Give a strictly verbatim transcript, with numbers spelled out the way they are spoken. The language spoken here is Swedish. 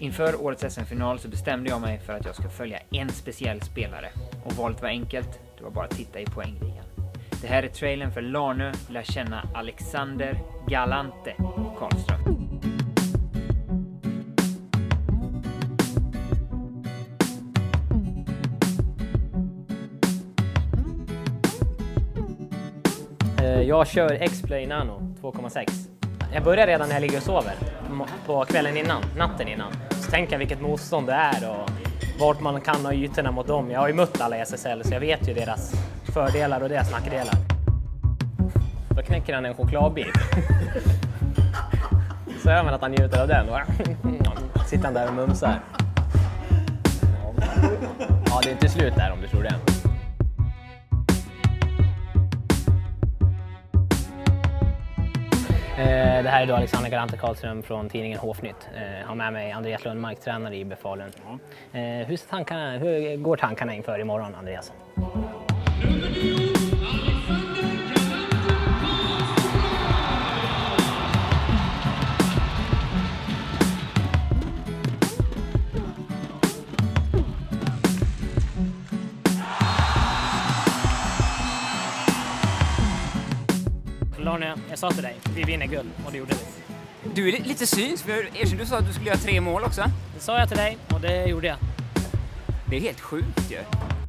Inför årets S M-final så bestämde jag mig för att jag ska följa en speciell spelare. Och valet var enkelt, det var bara att titta i poängligan. Det här är trailern för Larnö lär känna Alexander Galante Karlström. Jag kör X-Play Nano två komma sex. Jag börjar redan när jag ligger och sover på kvällen innan, natten innan. Så tänker jag vilket motstånd det är och vart man kan ha ytorna mot dem. Jag har ju mött alla i S S L så jag vet ju deras fördelar och deras nackdelar. Då knäcker han en chokladbit. Så hör man att han njuter av den. Sitter han där och mumsar. Ja, det är inte slut där om du tror det. Det här är då Alexander Galante Karlström från tidningen Håfnytt. Jag har med mig Andreas Lundmark, tränare i Befalen. Hur, tankarna, hur går tankarna inför imorgon, Andreas? Larnö, jag sa till dig, vi vinner guld och det gjorde vi. Du är lite syns, för Erkänn, du sa att du skulle göra tre mål också. Det sa jag till dig och det gjorde jag. Det är helt sjukt ju.